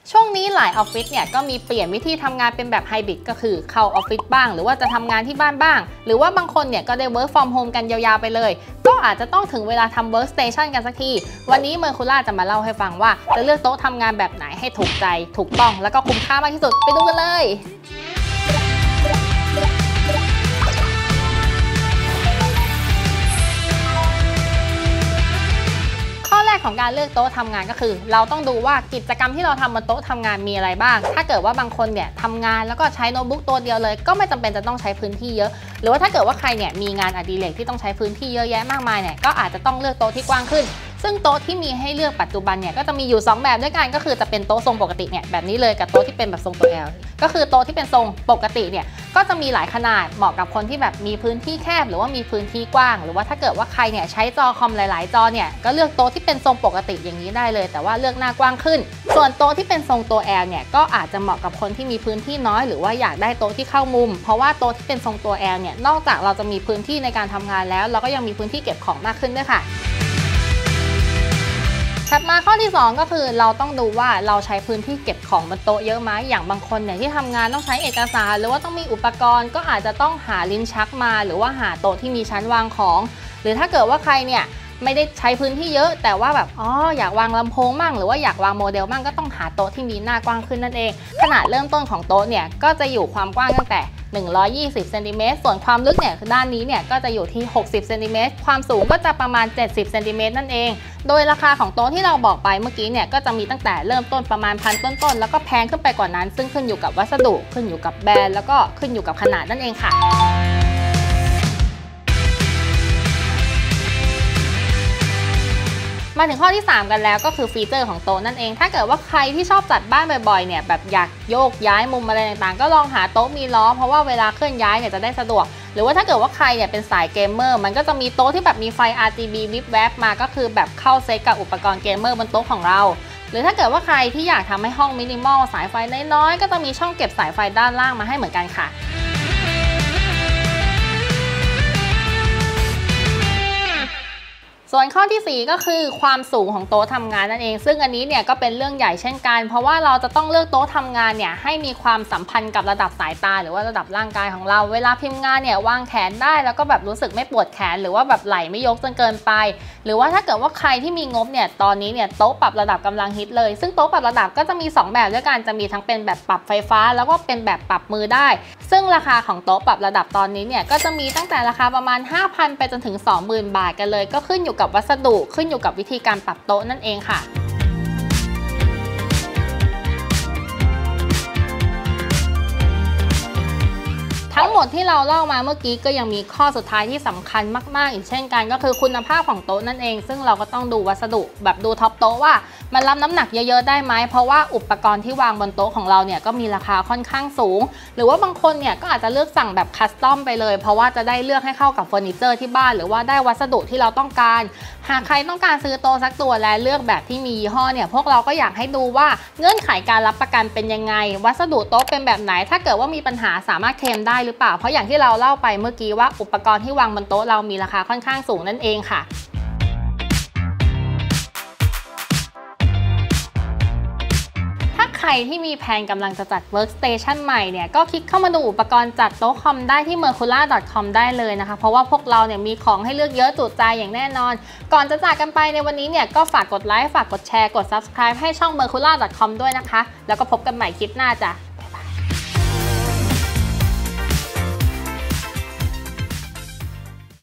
ช่วงนี้หลายออฟฟิศเนี่ยก็มีเปลี่ยนวิธีทำงานเป็นแบบไฮบริดก็คือเข้าออฟฟิศบ้างหรือว่าจะทำงานที่บ้านบ้างหรือว่าบางคนเนี่ยก็ได้ work from home กันยาวๆไปเลยก็อาจจะต้องถึงเวลาทำ workstation กันสักทีวันนี้เมอร์คูล่าจะมาเล่าให้ฟังว่าจะเลือกโต๊ะทำงานแบบไหนให้ถูกใจถูกต้องแล้วก็คุ้มค่ามากที่สุดไปดูกันเลยของการเลือกโต๊ะทำงานก็คือเราต้องดูว่ากิจกรรมที่เราทำบนโต๊ะทำงานมีอะไรบ้างถ้าเกิดว่าบางคนเนี่ยทำงานแล้วก็ใช้โน้ตบุ๊กตัวเดียวเลยก็ไม่จำเป็นจะต้องใช้พื้นที่เยอะหรือว่าถ้าเกิดว่าใครเนี่ยมีงานอดิเรกที่ต้องใช้พื้นที่เยอะแยะมากมายเนี่ยก็อาจจะต้องเลือกโต๊ะที่กว้างขึ้นซึ่งโต๊ะที่มีให้เลือกปัจจุบันเนี่ยก็จะมีอยู่2แบบด้วยกันก็คือจะเป็นโต๊ะทรงปกติเนี่ยแบบนี้เลยกับโต๊ะที่เป็นแบบทรงตัว L ก็คือโต๊ะที่เป็นทรงปกติเนี่ยก็จะมีหลายขนาดเหมาะกับคนที่แบบมีพื้นที่แคบหรือว่ามีพื้นที่กว้างหรือว่าถ้าเกิดว่าใครเนี่ยใช้จอคอมหลายๆจอเนี่ยก็เลือกโต๊ะที่เป็นทรงปกติอย่างนี้ได้เลยแต่ว่าเลือกหน้ากว้างขึ้นส่วนโต๊ะที่เป็นทรงตัว L เนี่ยก็อาจจะเหมาะกับคนที่มีพื้นที่น้อยหรือว่าอยากได้โต๊ะที่เข้ามุมเพราะว่าโต๊ะที่เป็นทรงตัว L เนี่ยนอกจากเราจะมีพื้นที่ในการทำงานแล้วเราก็ยังมีพื้นที่เก็บของมากขึ้นด้วยค่ะถัดมาข้อที่2ก็คือเราต้องดูว่าเราใช้พื้นที่เก็บของบนโต๊ะเยอะไหมอย่างบางคนเนี่ยที่ทำงานต้องใช้เอกสารหรือว่าต้องมีอุปกรณ์ก็อาจจะต้องหาลิ้นชักมาหรือว่าหาโต๊ะที่มีชั้นวางของหรือถ้าเกิดว่าใครเนี่ยไม่ได้ใช้พื้นที่เยอะแต่ว่าแบบอยากวางลำโพงมั่งหรือว่าอยากวางโมเดลมั่งก็ต้องหาโต๊ะที่มีหน้ากว้างขึ้นนั่นเองขนาดเริ่มต้นของโต๊ะเนี่ยก็จะอยู่ความกว้างตั้งแต่120 เซนติเมตรส่วนความลึกเนี่ยด้านนี้เนี่ยก็จะอยู่ที่60 เซนติเมตรความสูงก็จะประมาณ70 เซนติเมตรนั่นเองโดยราคาของโต๊ะที่เราบอกไปเมื่อกี้เนี่ยก็จะมีตั้งแต่เริ่มต้นประมาณพันต้นๆแล้วก็แพงขึ้นไปกว่านั้นซึ่งขึ้นอยู่กับวัสดุขึ้นอยู่กับแบรนด์แล้วก็ขึ้นอยู่กับขนาดนั่นเองค่ะมาถึงข้อที่3กันแล้วก็คือฟีเจอร์ของโต๊ะนั่นเองถ้าเกิดว่าใครที่ชอบจัดบ้านบ่อยๆเนี่ยแบบอยากโยกย้ายมุมอะไรต่างๆก็ลองหาโต๊ะมีล้อเพราะว่าเวลาเคลื่อนย้ายเนี่ยจะได้สะดวกหรือว่าถ้าเกิดว่าใครเนี่ยเป็นสายเกมเมอร์มันก็จะมีโต๊ะที่แบบมีไฟ RGB วิบแวบมาก็คือแบบเข้าเซตกับอุปกรณ์เกมเมอร์บนโต๊ะของเราหรือถ้าเกิดว่าใครที่อยากทำให้ห้องมินิมอลสายไฟน้อยๆก็จะมีช่องเก็บสายไฟด้านล่างมาให้เหมือนกันค่ะส่วนข้อที่4ก็คือความสูงของโต๊ะทำงานนั่นเองซึ่งอันนี้เนี่ยก็เป็นเรื่องใหญ่เช่นกันเพราะว่าเราจะต้องเลือกโต๊ะทำงานเนี่ยให้มีความสัมพันธ์กับระดับสายตาหรือว่าระดับร่างกายของเราเวลาพิมพ์งานเนี่ยวางแขนได้แล้วก็แบบรู้สึกไม่ปวดแขนหรือว่าแบบไหล่ไม่ยกจนเกินไปหรือว่าถ้าเกิดว่าใครที่มีงบเนี่ยตอนนี้เนี่ยโต๊ะปรับระดับกำลังฮิตเลยซึ่งโต๊ะปรับระดับก็จะมี2แบบด้วยกันจะมีทั้งเป็นแบบปรับไฟฟ้าแล้วก็เป็นแบบปรับมือได้ซึ่งราคาของโต๊ะปรับระดับตอนนี้เนี่ยก็จะมีตั้งแต่ราคาประมาณ 5,000 ไปจนถึง 20,000 บาทกันเลยก็ขึ้นอยู่กับวัสดุขึ้นอยู่กับวิธีการปรับโต๊ะนั่นเองค่ะทั้งหมดที่เราเล่ามาเมื่อกี้ก็ยังมีข้อสุดท้ายที่สำคัญมากๆอีกเช่นกันก็คือคุณภาพของโต๊ะนั่นเองซึ่งเราก็ต้องดูวัสดุแบบดูท็อปโต๊ะว่ามันรับน้ำหนักเยอะๆได้ไหมเพราะว่าอุปกรณ์ที่วางบนโต๊ะของเราเนี่ยก็มีราคาค่อนข้างสูงหรือว่าบางคนเนี่ยก็อาจจะเลือกสั่งแบบคัสตอมไปเลยเพราะว่าจะได้เลือกให้เข้ากับเฟอร์นิเจอร์ที่บ้านหรือว่าได้วัสดุที่เราต้องการหากใครต้องการซื้อโต๊ะสักตัวและเลือกแบบที่มียี่ห้อเนี่ยพวกเราก็อยากให้ดูว่าเงื่อนไขการรับประกันเป็นยังไงวัสดุโต๊ะเป็นแบบไหนถ้าเกิดว่ามีปัญหาสามารถเคลมได้หรือเปล่าเพราะอย่างที่เราเล่าไปเมื่อกี้ว่าอุปกรณ์ที่วางบนโต๊ะเรามีราคาค่อนข้างสูงนั่นเองค่ะใครที่มีแผนกำลังจะจัด workstation ใหม่เนี่ยก็คลิกเข้ามาดูอุปกรณ์จัดโต๊ะคอมได้ที่ mercula.com ได้เลยนะคะเพราะว่าพวกเราเนี่ยมีของให้เลือกเยอะจุใจอย่างแน่นอนก่อนจะจากกันไปในวันนี้เนี่ยก็ฝากกดไลค์ฝากกดแชร์กด subscribe ให้ช่อง mercula.com ด้วยนะคะแล้วก็พบกันใหม่คลิปหน้าจ้ะ